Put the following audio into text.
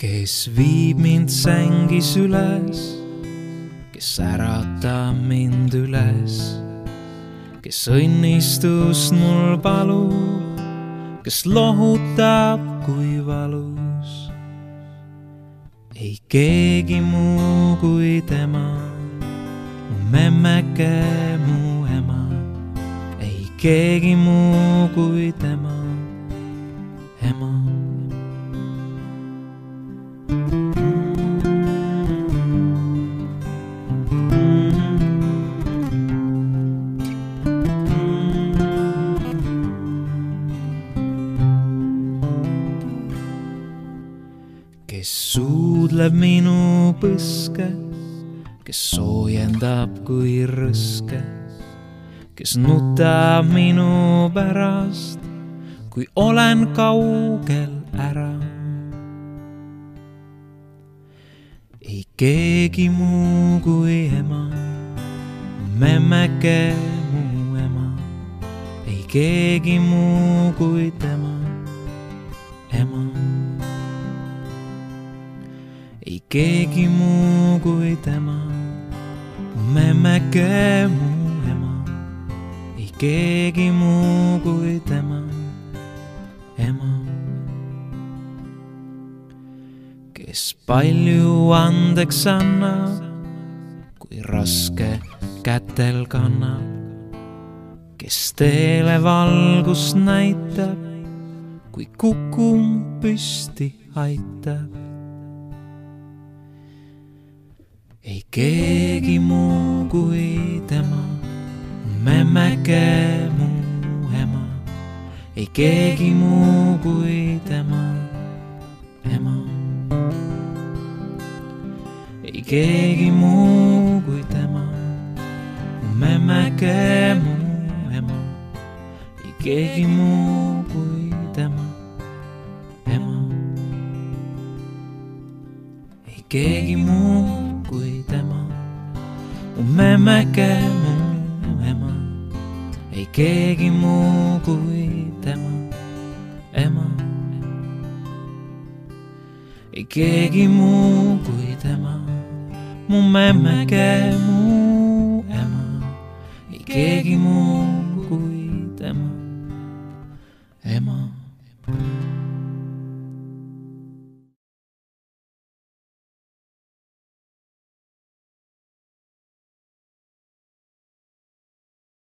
Kes viib mind sängis üles, kes äratab mind üles, kes õnnistust mul palub, kes lohutab kui valus. Ei keegi muu kui tema, mu memmeke, mu ema. Ei keegi muu kui tema, ema. Kes suudleb minu põske, kes soojendab kui rõske, kes nutab minu pärast, kui olen kaugel ära. Ei keegi muu kui ema, mu memmeke, mu ema. Ei keegi muu kui tema, ema. Ei keegi muu kui tema, mu memmeke, mu ema. Ei keegi muu kui tema, ema. Kes palju andeks annab, kui raske kätel kannab, kes teele valgust näitab, kui kukkum püsti aitab. Ei keegi muu kui tema, mu memmeke, mu ema. Ei keegi muu kui tema, ema. Ei keegi muu kui tema, mu memmeke, mu ema. Ei keegi muu kui tema, ema. Ei keegi muu kui tema, mu memmeke, mu ema. Ei keegi muu kui tema, ema. Ei keegi muu kui tema, mu memmeke, mu ema. Ei keegi muu